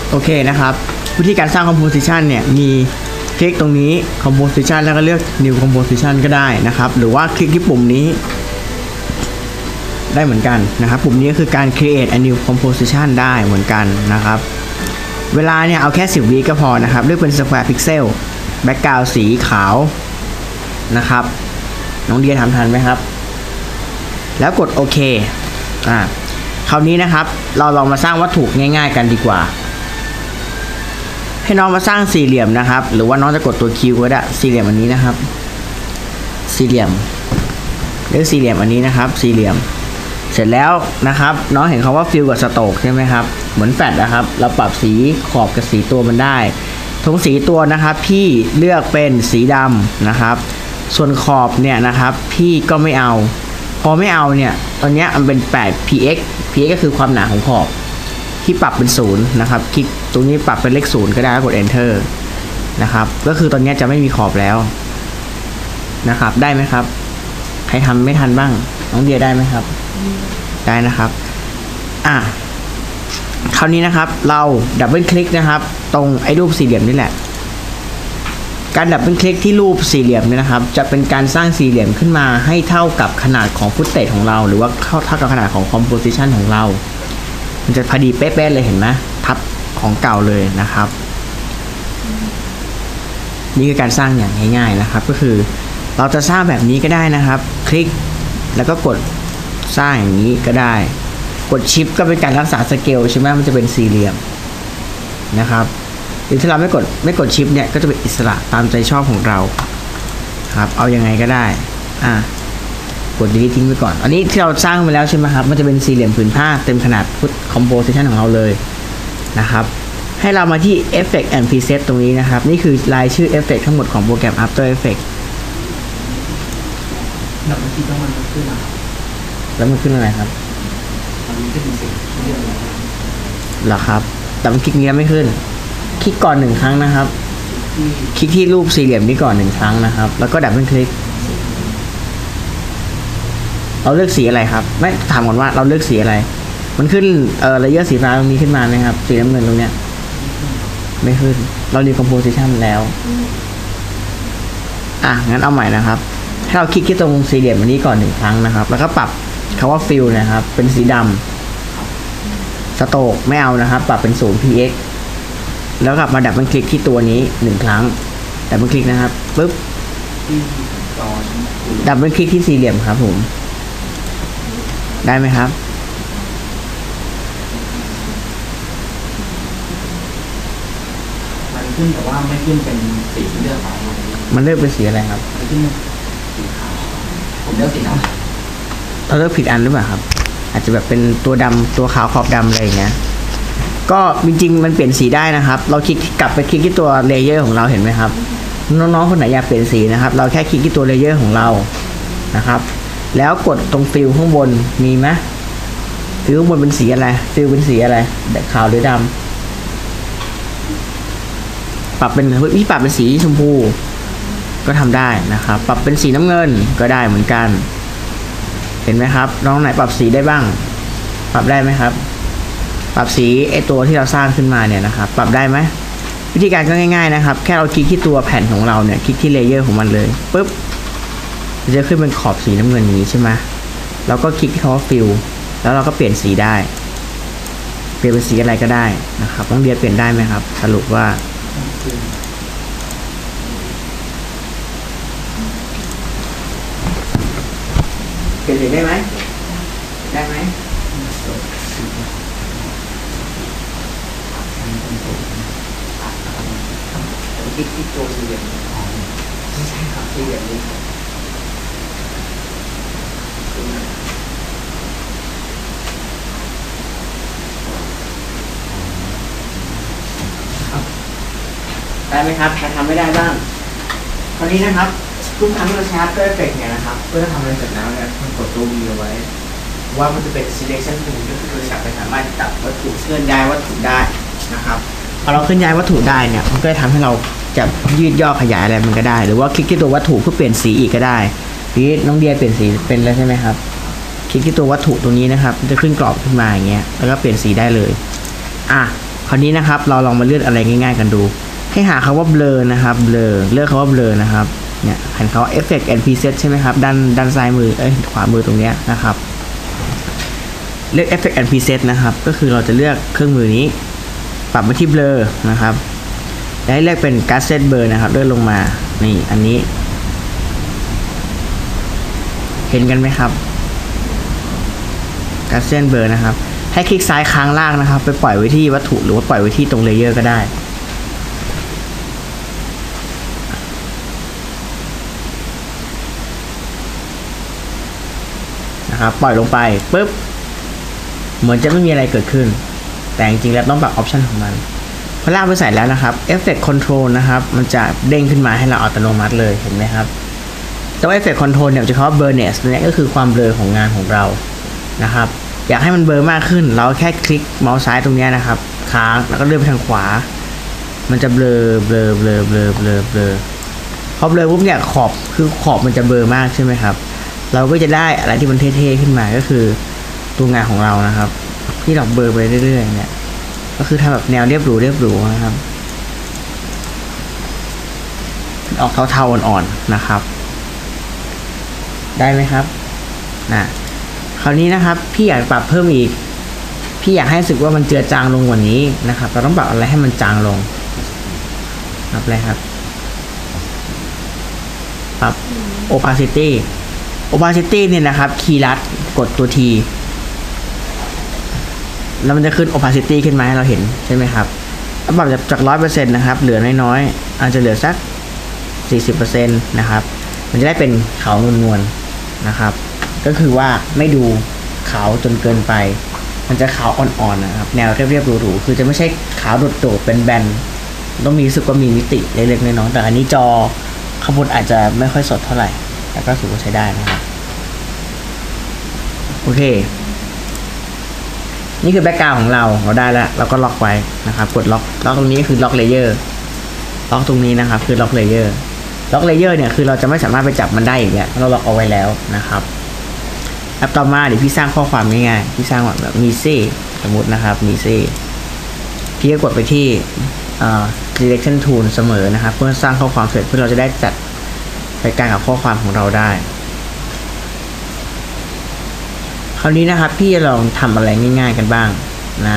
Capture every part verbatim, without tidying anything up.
โอเคนะครับวิธีการสร้าง composition เนี่ยมีคลิกตรงนี้ composition แล้วก็เลือก new composition ก็ได้นะครับหรือว่าคลิกที่ปุ่มนี้ได้เหมือนกันนะครับปุ่มนี้ก็คือการ create a new composition ได้เหมือนกันนะครับเวลาเนี่ยเอาแค่สิบวิก็พอนะครับเลือกเป็น square pixel background สีขาวนะครับน้องเดียทำทันไหมครับแล้วกดโอเคอ่าคราวนี้นะครับเราลองมาสร้างวัตถุง่ายๆกันดีกว่าให้น้องมาสร้างสี่เหลี่ยมนะครับหรือว่าน้องจะกดตัวคิวก็ได้สี่เหลี่ยมอันนี้นะครับสี่เหลี่ยมเลือกสี่เหลี่ยมอันนี้นะครับสี่เหลี่ยมเสร็จแล้วนะครับน้องเห็นคำว่าฟิลกับสโตกใช่ไหมครับเหมือนแฟลชนะครับเราปรับสีขอบกับสีตัวมันได้ทงสีตัวนะครับพี่เลือกเป็นสีดำนะครับส่วนขอบเนี่ยนะครับพี่ก็ไม่เอาพอไม่เอาเนี่ยตอนนี้มันเป็น แปด พี เอ็กซ์ พี เอ็กซ์ ก็คือความหนาของขอบที่ปรับเป็นศูนย์นะครับคลิกตรงนี้ปรับเป็นเลขศูนย์ก็ได้กด enter นะครับก็คือตอนนี้จะไม่มีขอบแล้วนะครับได้ไหมครับใครทำไม่ทันบ้างน้องเดียได้ไหมครับได้นะครับอ่ะคราวนี้นะครับเราดับเบิลคลิกนะครับตรงไอ้รูปสี่เหลี่ยมนี่แหละการดับเบิลคลิกที่รูปสี่เหลี่ยมนี่นะครับจะเป็นการสร้างสี่เหลี่ยมขึ้นมาให้เท่ากับขนาดของฟุตเทจของเราหรือว่าเท่ากับขนาดของคอมโพสิชันของเรามันจะพอดีเป๊ะๆเลยเห็นไหมทับของเก่าเลยนะครับนี่คือการสร้างอย่างง่ายๆนะครับก็คือเราจะสร้างแบบนี้ก็ได้นะครับคลิกแล้วก็กดสร้างอย่างนี้ก็ได้กดชิปก็เป็นการรักษาสเกลใช่ไหมมันจะเป็นสี่เหลี่ยมนะครับหรือถ้าเราไม่กดไม่กดชิปเนี่ยก็จะเป็นอิสระตามใจชอบของเราครับเอายังไงก็ได้อ่ะกด delete ทิ้งไปก่อนอันนี้ที่เราสร้างไปแล้วใช่ไหมครับมันจะเป็นสี่เหลี่ยมผืนผ้าเต็มขนาดฟุต composition ของเราเลยนะครับให้เรามาที่ effect and preset ตรงนี้นะครับนี่คือรายชื่อเอฟเฟกต์ทั้งหมดของโปรแกรม After Effects แล้วเมื่อกี้ต้องมันขึ้นอะไรแล้วมันขึ้นอะไรครับมันขึ้นเป็นสีเรียบร้อยเหรอครับแต่มันคลิกนี้ไม่ขึ้นคลิกก่อนหนึ่งครั้งนะครับคลิกที่รูปสี่เหลี่ยมนี้ก่อนหนึ่งครั้งนะครับแล้วก็ดับเบิลคลิกเราเลือกสีอะไรครับไม่ถามก่อนว่าเราเลือกสีอะไรมันขึ้นเอ่อเลเยอร์สีฟ้าตรงนี้ขึ้นมาไหมครับสีน้ำเงินตรงเนี้ยไม่ขึ้นเราดีคอมโพสิชันแล้วอ่ะงั้นเอาใหม่นะครับให้เราคลิกที่ตรงสี่เหลี่ยมอันนี้ก่อนหนึ่งครั้งนะครับแล้วก็ปรับคำว่าฟิลนะครับเป็นสีดำสโตกไม่เอานะครับปรับเป็นศูนย์ พี เอ็กซ์ แล้วกลับมาดับเบิลคลิกที่ตัวนี้หนึ่งครั้งดับเบิลคลิกนะครับปึ๊บดับเบิลคลิกที่สี่เหลี่ยมครับผมได้ไหมครับมันขึ้นแต่ว่าไม่ขึ้นเป็นสีเลือกไปมันเลือกเป็นสีอะไรครับมันขึ้นสีขาวผมเลือกสีดำเราเลือกผิดอันหรือเปล่าครับอาจจะแบบเป็นตัวดำตัวขาวขอบดำอะไรอย่างเงี้ยก็จริงๆมันเปลี่ยนสีได้นะครับเราคลิกกลับไปคลิกที่ตัวเลเยอร์ของเราเห็นไหมครับน้องๆคนไหนอยากเปลี่ยนสีนะครับเราแค่คลิกที่ตัวเลเยอร์ของเรานะครับแล้วกดตรงฟิลข้างบนมีไหมฟิลข้างบนเป็นสีอะไรฟิลเป็นสีอะไรขาวหรือดำปรับเป็นพี่ปรับเป็นสีชมพูก็ทำได้นะครับปรับเป็นสีน้ำเงินก็ได้เหมือนกันเห็นไหมครับน้องไหนปรับสีได้บ้างปรับได้ไหมครับปรับสีไอตัวที่เราสร้างขึ้นมาเนี่ยนะครับปรับได้ไหมวิธีการก็ง่ายๆนะครับแค่เราคลิกที่ตัวแผ่นของเราเนี่ยคลิกที่เลเยอร์ของมันเลยปุ๊บจะขึ้นเป็นขอบสีน้ำเงินนี้ใช่ไหมเราก็คลิกที่คำว่าฟิลแล้วเราก็เปลี่ยนสีได้เปลี่ยนเป็นสีอะไรก็ได้นะครับต้องเรียนเปลี่ยนได้ไหมครับสรุปว่าเปลี่ยนสีได้ไหมได้ไหมคลิกที่ตัวสี่เหลี่ยมไม่ใช่ครับสี่เหลี่ยมนี้ได้ไหมครับใครทำไม่ได้บ้างคราวนี้นะครับทุกครั้งที่เราใช้ After Effects เนี่ยนะครับเพื่อทำอะไรเสร็จแล้วเนี่ยมันกดตัว V เอาไว้ว่ามันจะเป็น selection tool ก็คือเราสามารถจับวัตถุเคลื่อนย้ายวัตถุได้นะครับพอเราเคลื่อนย้ายวัตถุได้เนี่ยมันก็จะทำให้เราจะยืดย่อขยายอะไรมันก็ได้หรือว่าคลิกที่ตัววัตถุเพื่อเปลี่ยนสีอีกก็ได้ทีนี้น้องเดียเปลี่ยนสีเป็นแล้วใช่ไหมครับคลิกที่ตัววัตถุตรงนี้นะครับมันจะขึ้นกรอบขึ้นมาอย่างเงี้ยแล้วก็เปลี่ยนสีได้เลยอ่ะคราวนี้นะครับเราลองมาเลือกอะไรง่ายๆกันดูให้หาคำว่า blur นะครับ blur เลือกคำว่า blur นะครับเนี่ยเห็นเขา effect and preset ใช่ไหมครับด้านด้านซ้ายมือเอ้ยขวามือตรงเนี้ยนะครับเลือก effect and preset นะครับก็คือเราจะเลือกเครื่องมือนี้ปรับมาที่ blur นะครับแล้วให้เลือกเป็น gusset blur นะครับเลื่อนลงมานี่อันนี้เห็นกันไหมครับ gusset blur นะครับให้คลิกซ้ายค้างล่างนะครับไปปล่อยไว้ที่วัตถุหรือว่าปล่อยไว้ที่ตรงเลเยอร์ก็ได้นะครับปล่อยลงไปปุ๊บเหมือนจะไม่มีอะไรเกิดขึ้นแต่จริงๆแล้วต้องปรับออปชันของมันพอลากไปใส่แล้วนะครับ Effect Control นะครับมันจะเด้งขึ้นมาให้เราอัตโนมัติเลยเห็นไหมครับแต่ว่า Effect Control เนี่ยจะคำว่า Blurriness เนี่ยก็คือความเบลอของงานของเรานะครับอยากให้มันเบลอมากขึ้นเราแค่คลิกเมาส์ซ้ายตรงนี้นะครับค้างแล้วก็เลื่อนไปทางขวามันจะเบลอเบลอเบลอเบลอเบลอเบลอพอเบลอปุ๊บเนี่ยขอบคือขอบมันจะเบลอมากใช่ไหมครับเราก็จะได้อะไรที่มันเท่ๆขึ้นมาก็คือตัวงานของเรานะครับที่เราเบลอไปเรื่อยๆเนี่ยก็คือทำแบบแนวเรียบหรูเรียบหรูนะครับออกเทาๆอ่อนๆนะครับได้ไหมครับนะคราวนี้นะครับพี่อยากปรับเพิ่มอีกพี่อยากให้รู้สึกว่ามันเจือจางลงกว่านี้นะครับเราต้องปรับอะไรให้มันจางลงปรับอะไรครับปรับ opacity opacity เนี่ยนะครับคีย์ลัดกดตัว T แล้วมันจะขึ้น opacity ขึ้นมาให้เราเห็นใช่ไหมครับปรับจากจาก ร้อยเปอร์เซ็นต์ นะครับเหลือน้อยๆอาจจะเหลือสัก สี่สิบเปอร์เซ็นต์ นะครับมันจะได้เป็นขาวนวลๆนะครับก็คือว่าไม่ดูขาวจนเกินไปมันจะขาวอ่อนๆนะครับแนวเรียบๆหรูๆคือจะไม่ใช่ขาวโดดๆเป็นแบนต้องมีรู้สึกว่ามีมิติเล็กๆน้อยๆแต่อันนี้จอข้างบนอาจจะไม่ค่อยสดเท่าไหร่แต่ก็ถือว่าใช้ได้นะครับโอเคนี่คือแบ็กกราวด์ของเราเราได้แล้วเราก็ล็อกไว้นะครับกดล็อกล็อกตรงนี้คือล็อกเลเยอร์ล็อกตรงนี้นะครับคือล็อกเลเยอร์ล็อกเลเยอร์เนี่ยคือเราจะไม่สามารถไปจับมันได้อีกแล้วเราล็อกเอาไว้แล้วนะครับแอปต่อมาเดี๋ยวพี่สร้างข้อความง่ายๆพี่สร้างแบบมีเซ่สมมตินะครับมีเซ่พี่ก็กดไปที่ selection tool เสมอนะครับเพื่อสร้างข้อความเสร็จเพื่อเราจะได้จัดไปการกับข้อความของเราได้คราวนี้นะครับพี่จะลองทำอะไรง่ายๆกันบ้างนะ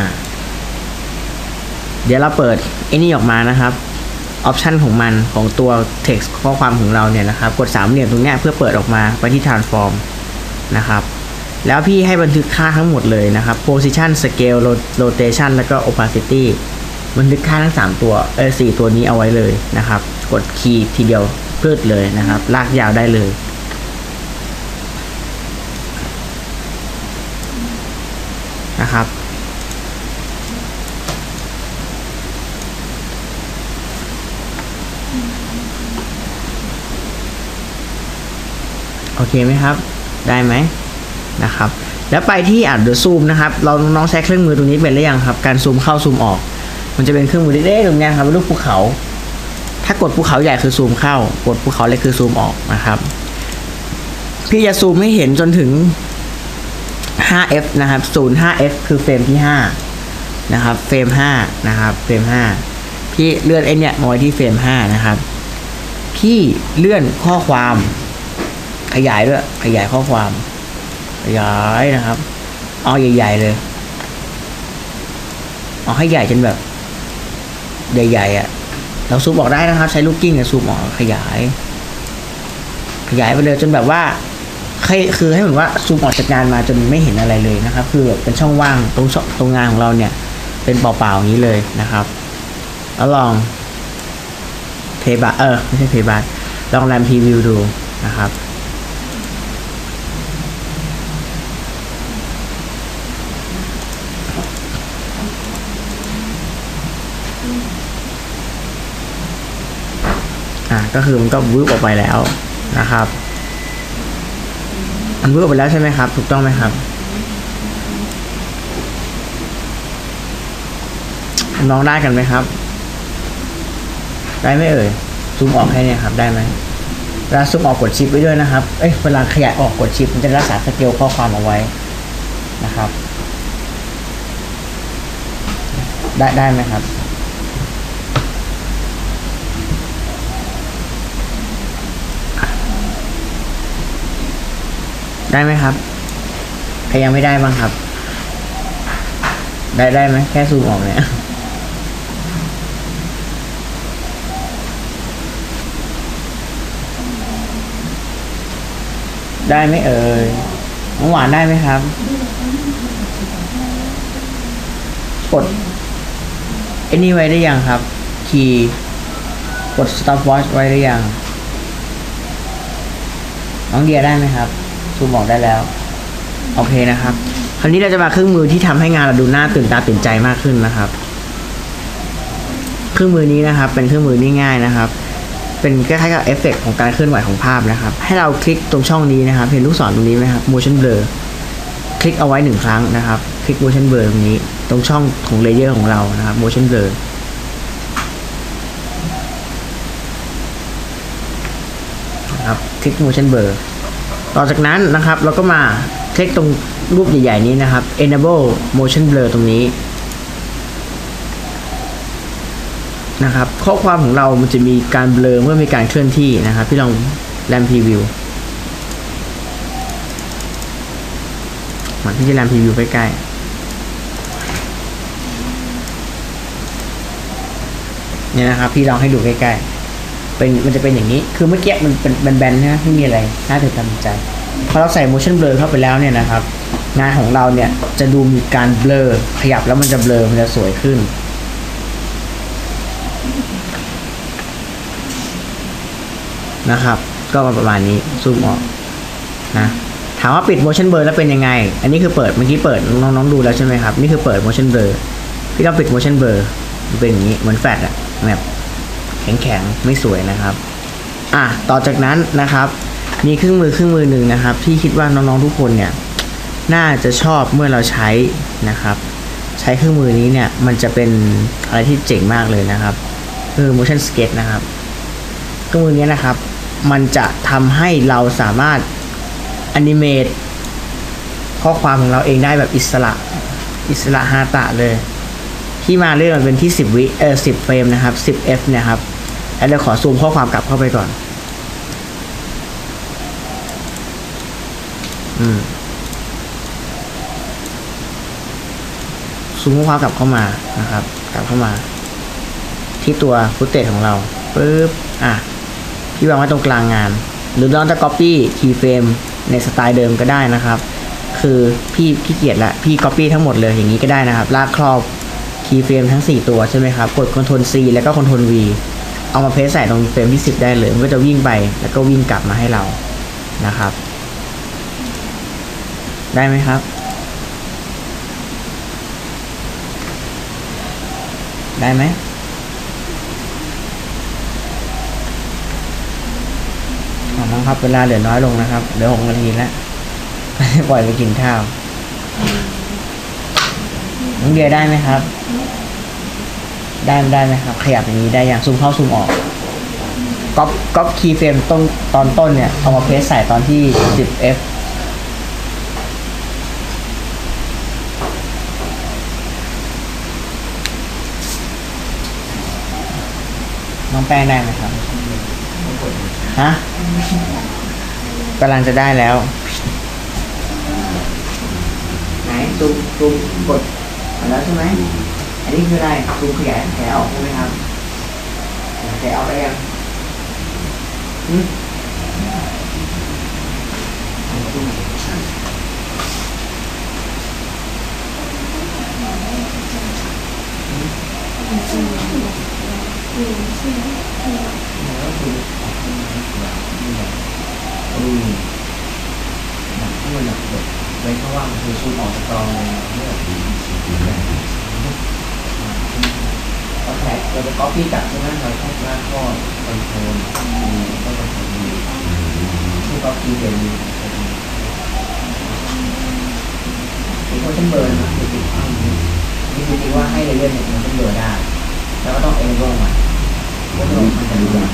เดี๋ยวเราเปิดไอ้นี่ออกมานะครับออปชันของมันของตัว text ข้อความของเราเนี่ยนะครับกดสามเหลี่ยมตรงนี้เพื่อเปิดออกมาไปที่ transform นะครับแล้วพี่ให้บันทึกค่าทั้งหมดเลยนะครับ position scale rotation แล้วก็ opacity บันทึกค่าทั้งสามตัวเออสี่ตัวนี้เอาไว้เลยนะครับกดคีย์ทีเดียวพืดเลยนะครับลากยาวได้เลยนะครับโอเคไหมครับได้ไหมนะครับแล้วไปที่อ่านเดอะซูมนะครับเราน้องใช้เครื่องมือตรงนี้เป็นหรือยังครับการซูมเข้าซูมออกมันจะเป็นเครื่องมือเล็กๆตรงนี้ครับเป็นรูปภูเขาถ้ากดภูเขาใหญ่คือซูมเข้ากดภูเขาเล็กคือซูมออกนะครับพี่จะซูมให้เห็นจนถึง ห้า เอฟ นะครับศูนย์ ห้า เอฟ คือเฟรมที่ห้านะครับเฟรมห้านะครับเฟรมห้าพี่เลื่อนไอ้เนี่ยมาไว้ที่เฟรมห้านะครับพี่เลื่อนข้อความขยายด้วยขยายข้อความขยายนะครับเอาใหญ่ๆเลยเอาให้ใหญ่จนแบบใหญ่ๆอ่ะเราซูมออกได้นะครับใช้ลูกกิ้งเนี่ยซูมออกขยายขยายไปเลยจนแบบว่าคือให้เหมือนว่าซูมออกจากงานมาจนไม่เห็นอะไรเลยนะครับคือแบบเป็นช่องว่างตรงตรงงานของเราเนี่ยเป็นเปล่าๆอย่างนี้เลยนะครับแล้วลองเพย์บาร์เออไม่ใช่เพย์บาร์ลองแรมพรีวิวดูนะครับอ่ะก็คือมันก็วืบออกไปแล้วนะครับมันวืบออกไปแล้วใช่ไหมครับถูกต้องไหมครับน้องได้กันไหมครับได้ไหมเอ่ยซูมออกให้เนี่ยครับได้ไหมเวลาซูมออกกดชิปไว้ด้วยนะครับเอ้ยเวลาขยายออกกดชิปมันจะรักษาสเกลข้อความเอาไว้นะครับได้ได้ไหมครับได้ไหมครับใครยังไม่ได้บ้างครับได้ได้ไหมแค่ซูมออกเนี่ยได้ไหมเอ่ยน้องหวานได้ไหมครับกดไอ้นี่ไว้ได้ยังครับคีย์กด stop watch ไว้ได้ยังน้องเดียได้ไหมครับซูมออกได้แล้วโอเคนะครับคราวนี้เราจะมาเครื่องมือที่ทำให้งานเราดูน่าตื่นตาตื่นใจมากขึ้นนะครับเครื่องมือนี้นะครับเป็นเครื่องมือง่ายๆนะครับเป็นคล้ายๆกับเอฟเฟกต์ของการเคลื่อนไหวของภาพนะครับให้เราคลิกตรงช่องนี้นะครับเห็นลูกศรตรงนี้ไหมครับ motion blur คลิกเอาไว้หนึ่งครั้งนะครับคลิก motion blur ตรงนี้ตรงช่องของเลเยอร์ของเรานะครับ motion blur นะครับคลิก motion blur ต่อจากนั้นนะครับเราก็มาคลิกตรงรูปใหญ่ๆนี้นะครับ enable motion blur ตรงนี้นะครับข้อความของเรามันจะมีการเบลอเมื่อมีการเคลื่อนที่นะครับพี่ลองแรมพรีวิวมาพี่จะแรมพรีวิวใกล้ๆเนี่ยนะครับพี่ลองให้ดูใกล้ๆเป็นมันจะเป็นอย่างนี้คือเมื่อกี้มันเป็นแบนๆนะไม่มีอะไรน่าตื่นตาตื่นใจพอเราใส่ motion blur เข้าไปแล้วเนี่ยนะครับงานของเราเนี่ยจะดูมีการเบลอขยับแล้วมันจะเบลอมันจะสวยขึ้นนะครับก็ประมาณนี้ซูมออกนะถามว่าปิด motion blur แล้วเป็นยังไงอันนี้คือเปิดเมื่อกี้เปิดน้องๆดูแล้วใช่ไหมครับนี่คือเปิด motion blur พี่ต้องปิด motion blur มันเป็นอย่างนี้เหมือนแฟลชอะแบบแข็งๆไม่สวยนะครับอ่ะต่อจากนั้นนะครับมีเครื่องมือเครื่องมือหนึ่งนะครับที่คิดว่าน้องๆทุกคนเนี่ยน่าจะชอบเมื่อเราใช้นะครับใช้เครื่องมือนี้เนี่ยมันจะเป็นอะไรที่เจ๋งมากเลยนะครับคือ motion sketch นะครับเครื่องมือนี้นะครับมันจะทำให้เราสามารถแอนิเมตข้อความของเราเองได้แบบอิสระอิสระฮาตะเลยที่มาเรื่องมันเป็นที่สิบวิเออสิบเฟรมนะครับสิบ เอฟ เนี่ยครับแล้วเราขอซูมข้อความกลับเข้าไปก่อนอืมซูมข้อความกลับเข้ามานะครับกลับเข้ามาที่ตัวฟุตเทจของเราปึ๊บอ่ะพี่วางไว้ตรงกลางงานหรือเราจะ copy keyframe ในสไตล์เดิมก็ได้นะครับคือพี่ขี้เกียจละพี่ copy ทั้งหมดเลยอย่างนี้ก็ได้นะครับลากครอบ keyframe ทั้งสี่ตัวใช่ไหมครับกด control C แล้วก็ control V เอามาเพสใส่ตรงเฟรมที่สิบได้เลยมันก็จะวิ่งไปแล้วก็วิ่งกลับมาให้เรานะครับได้ไหมครับได้ไหมน้องครับเวลาเหลือน้อยลงนะครับเหลือหกนาทีแล้วปล่อยไปกินข้าวน้องเดียได้ไหมครับได้ได้ไหมครับขยับอย่างนี้ได้อย่างซูมเข้าซูมออกก๊อปก๊อปคีย์เฟรมต้นตอนต้นเนี่ยเอามาเพสใส่ตอนที่ สิบ เอฟ น้องแป้งได้ไหมครับฮะกำลังจะได้แล้วไหนซูมซูมกดแล้วใช่ไหมอันนี้คืออะไรซูมขยายขยายออกใช่ไหมครับขยายออกได้ยังอืมอืมให้มันหนักแบบไว้เพราะว่ามันคือซูมออกจากกล้องเลยเนี่ยโอเคเราจะ copy กลับใช่ไหมเราชอบหน้าข้อคอนโทรลมีก็คอนโทรลมีที่ copy เป็นเป็นโมชั่นเบอร์นะคือติดข้างนี้นี่จริงๆว่าให้เลเยอร์เนี่ยมันเป็นเบอร์ได้แล้วก็ต้อง enable มันแล้วก็มันจะดูอย่าง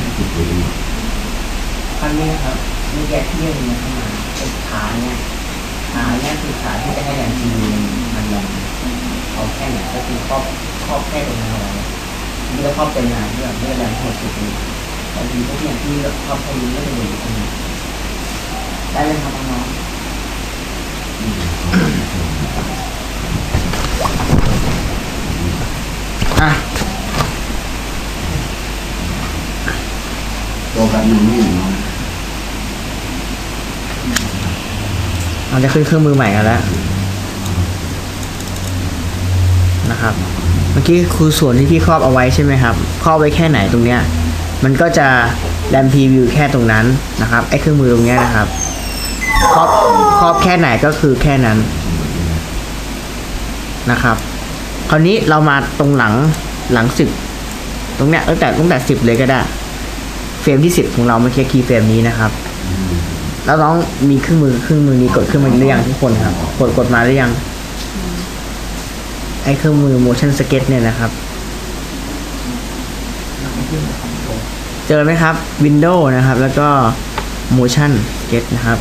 ขั้นนี้นะครับนี่แยกเยื่อมันเข้ามาเป็นขาเนี่ยขาเนี่ยคือขาที่จะให้แรงจีมันลงเอาแค่ไหนก็คือครอบครอบแค่ตรงนั้นเอาไว้นี่ก็ครอบเต็มงานที่แบบไม่ได้แรงทั้งหมดสุดเลยบางทีพวกเนี่ยที่ครอบแค่นี้ก็จะอยู่ตรงนี้ได้เลยครับน้องๆอ่ะตัวแบบนึงไม่อย่างน้อยเราจะขึ้นเครื่องมือใหม่กันแล้วนะครับเมื่อกี้คือส่วนที่พี่ครอบเอาไว้ใช่ไหมครับครอบไว้แค่ไหนตรงเนี้ยมันก็จะแรมพรีวิวแค่ตรงนั้นนะครับไอ้เครื่องมือตรงเนี้ยนะครับครอบครอบแค่ไหนก็คือแค่นั้นนะครับคราวนี้เรามาตรงหลังหลังสิบตรงเนี้ยตั้งแต่ตั้งแต่สิบเลยก็ได้เฟรมที่สิบของเราเมื่อกี้คีย์เฟรมนี้นะครับแล้วน้องมีเครื่องมือเครื่องมือนี้กดขึ้นมาหรือยังทุกคนครับกดกดมาหรือยังไอ้เครื่องมือ motion sketch เนี่ยนะครับเจอไหมครับ Windows นะครับแล้วก็ motion sketch นะครับ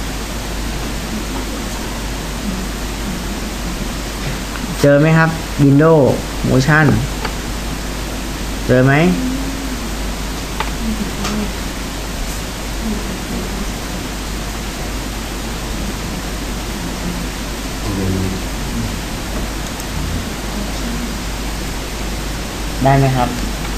เจอไหมครับ Windows motion เจอไหมได้ไหมครับ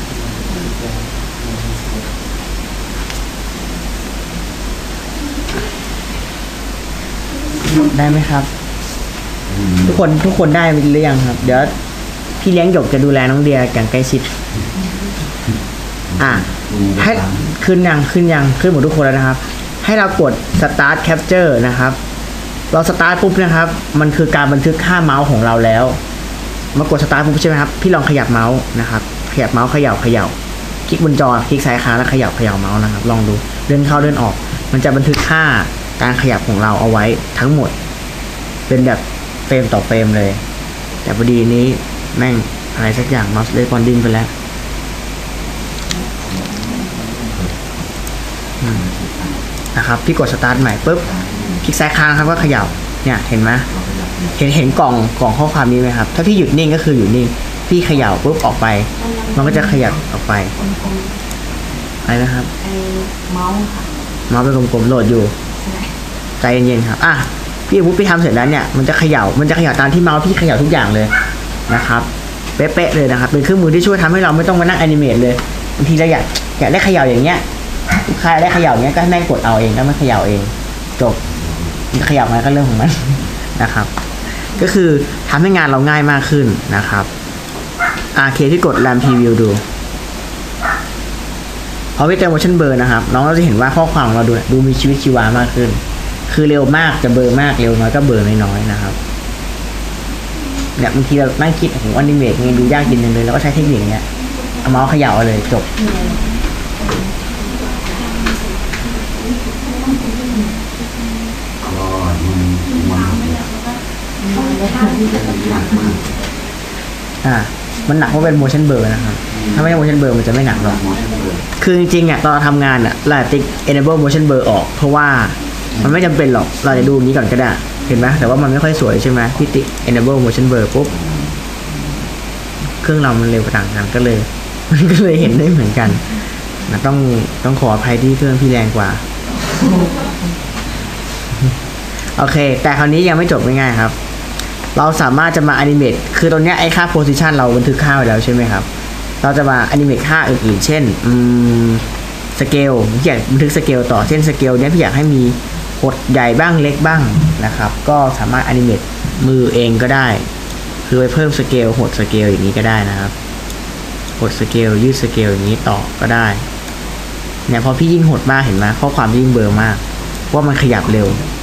ได้ไหมครับทุกคนทุกคนได้หรือยังครับเดี๋ยวพี่เลี้ยงหยกจะดูแลน้องเดียอย่างใกล้ชิดอ่ะให้ขึ้นยังขึ้นยังขึ้นหมดทุกคนแล้วนะครับให้เรากด start capture นะครับเราสตาร์ทปุ๊บนะครับมันคือการบันทึกค่าเมาส์ของเราแล้วมากดสตาร์ทปุ๊บใช่ไหมครับพี่ลองขยับเมาส์นะครับขยับเมาส์เขย่าเขย่าคลิกบนจอคลิกซ้ายค้างแล้วเขย่าเขย่าเมาส์นะครับลองดูเลื่อนเข้าเลื่อนออกมันจะบันทึกค่าการขยับของเราเอาไว้ทั้งหมดเป็นแบบเฟรมต่อเฟรมเลยแต่พอดีนี้แม่งอะไรสักอย่างมัสเลคอนดิ้งไปแล้วนะครับพี่กดสตาร์ทใหม่ปุ๊บคลิกซ้ายค้างครับก็เขย่าเนี่ยเห็นไหมเห็นเห็นกล่องกล่องข้อความนี้ไหมครับถ้าพี่หยุดนิ่งก็คือหยุดนิ่งพี่เขย่าปุ๊บออกไปมันก็จะขยับออกไปอะไรนะครับไอ้เมาส์ค่ะเมาส์เป็นกลมๆโหลดอยู่ใจเย็นๆครับอ่ะพี่พูดพี่ทำเสร็จแล้วเนี่ยมันจะเขย่ามันจะเขย่าตามที่เมาส์พี่เขย่าทุกอย่างเลยนะครับเป๊ะๆเลยนะครับเป็นเครื่องมือที่ช่วยทำให้เราไม่ต้องมานั่งแอนิเมตเลยบางทีเราอยากอยากได้เขย่าอย่างเงี้ยลูกค้าได้เขย่าอย่างเงี้ยก็แม่งกดเอาเองก็ไม่เขย่าเองจบเขย่ามาก็เรื่องของมันนะครับก็คือทำให้งานเราง่ายมากขึ้นนะครับอ่าเคที่กด RAM Preview ดูพอพี่เติม motion blur นะครับน้องเราจะเห็นว่าข้อความของเราดูดูมีชีวิตชีวามากขึ้นคือเร็วมากจะเบลอมากเร็วน้อยก็เบลอน้อยๆนะครับเนี่ยบางทีเรานั่งคิดผมว่าอนิเมตไงดูยากจริงเลยแล้วก็ใช้เทคนิคเนี้ยเอาเมาส์เขย่าเอาเลยจบอ่ามันหนักเพราะเป็น motion blur นะครับถ้าไม่ใช่ motion blur มันจะไม่หนักหรอกคือจริงๆเนี่ยตอนเราทำงานอ่ะเราติ๊ก enable motion blur ออกเพราะว่ามันไม่จำเป็นหรอกเราจะดูอย่างนี้ก่อนก็ได้เห็นไหมแต่ว่ามันไม่ค่อยสวยใช่ไหมพี่ติ๊ก enable motion blur ปุ๊บเครื่องเรามันเร็วกว่าต่างกันก็เลยมันก็เลยเห็นได้เหมือนกันนะต้องต้องขออภัยที่เครื่องพี่แรงกว่าโอเคแต่คราวนี้ยังไม่จบง่ายๆครับเราสามารถจะมาอนิเมตคือตรงเนี้ยไอ้ค่า position เราบันทึกค่าไว้แล้วใช่ไหมครับเราจะมาอนิเมตค่าอื่นๆเช่นอืมสเกลพี่อยากบันทึกสเกลต่อเช่นสเกลเนี้ยพี่อยากให้มีหดใหญ่บ้างเล็กบ้างนะครับก็สามารถอนิเมตมือเองก็ได้คือไปเพิ่มสเกลหดสเกลอย่างนี้ก็ได้นะครับหดสเกลยืดสเกลอย่างนี้ต่อก็ได้เนี่ยพอพี่ยิ่งหดมากเห็นไหมข้อความยิ่งเบลอมากว่ามันขยับเร็ว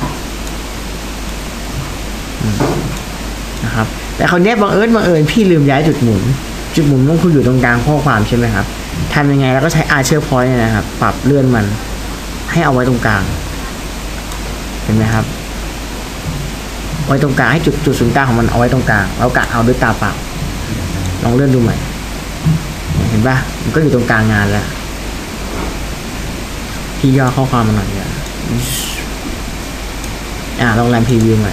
นะครับแต่คราวนี้บังเอิญบังเอิญพี่ลืมย้ายจุดหมุนจุดหมุนมันคืออยู่ตรงกลางข้อความใช่ไหมครับทำยังไงแล้วก็ใช้ Archer Point เนี่ยนะครับปรับเลื่อนมันให้เอาไว้ตรงกลางเห็นไหมครับไว้ตรงกลางให้จุดจุดศูนย์กลางของมันเอาไว้ตรงกลางแล้วกะเอาด้วยตาเปล่าลองเลื่อนดูใหม่เห็นป่ะมันก็อยู่ตรงกลางงานแล้วพี่ย่อข้อความมาหน่อยเนี่ยอ่าลองแรมพรีวิวใหม่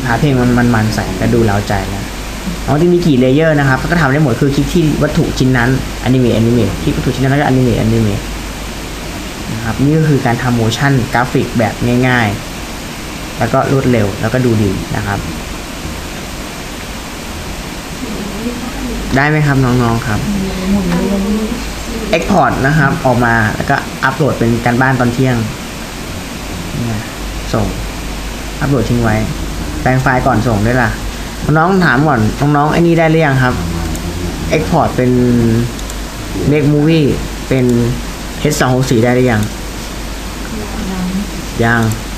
หาเพลงมันมันมันใส่ก็ดูเร้าใจแล้วอ๋อที่มีกี่เลเยอร์นะครับก็ทำได้หมดคือคลิกที่วัตถุชิ้นนั้นอนิเมะอนิเมะคลิกวัตถุชิ้นนั้นแล้วก็อนิเมะอนิเมะนะครับนี่ก็คือการทำโมชั่นกราฟิกแบบง่ายๆแล้วก็รวดเร็วแล้วก็ดูดีนะครับได้ไหมครับน้องๆครับหมุนเวียน Export นะครับออกมาแล้วก็อัปโหลดเป็นการบ้านตอนเที่ยงเนี่ยส่งอัปโหลดทิ้งไว้แปลงไฟล์ก่อนส่งด้วยล่ะน้องถามก่อนน้องๆไอ้นี่ได้หรือยังครับ Export เป็น Make Movie เป็น เอช สองหกสี่ ได้หรือยังยัง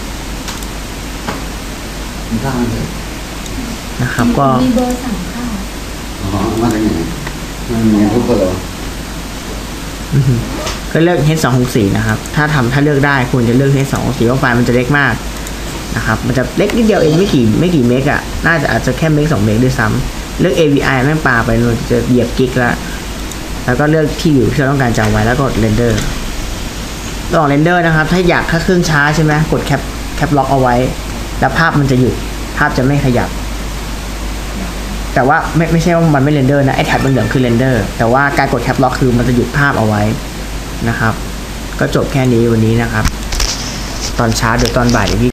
มีข้าวมันเลยนะครับก็มีเบอร์สั่งข้าวอ๋อมาจากไหนมันมีทุกคนเหรออือฮึก็เลือก เอช สองหกสี่ นะครับถ้าทำถ้าเลือกได้ควรจะเลือก เอช สองหกสี่เพราะไฟล์มันจะเล็กมากนะครับมันจะเล็กนิดเดียวเองไม่กี่ไม่กี่เมกอะน่าจะอาจจะแค่เมกสองเมกด้วยซ้ำเลือก เอ วี ไอ แม่งปาไปเลยจะเหยียบกิกแล้วแล้วก็เลือกที่อยู่ที่เราต้องการจำไว้แล้วก็กดเรนเดอร์ระหว่างเรนเดอร์นะครับถ้าอยากถ้าเครื่องช้าใช่ไหมกดแคปแคปล็อกเอาไว้แล้วภาพมันจะหยุดภาพจะไม่ขยับแต่ว่าไม่ไม่ใช่ว่ามันไม่เรนเดอร์นะไอ้แท็บมันเหลืองคือเรนเดอร์แต่ว่าการกดแคปล็อกคือมันจะหยุดภาพเอาไว้นะครับก็จบแค่นี้วันนี้นะครับตอนเช้าเดี๋ยวตอนบ่ายเดี๋ยวพี่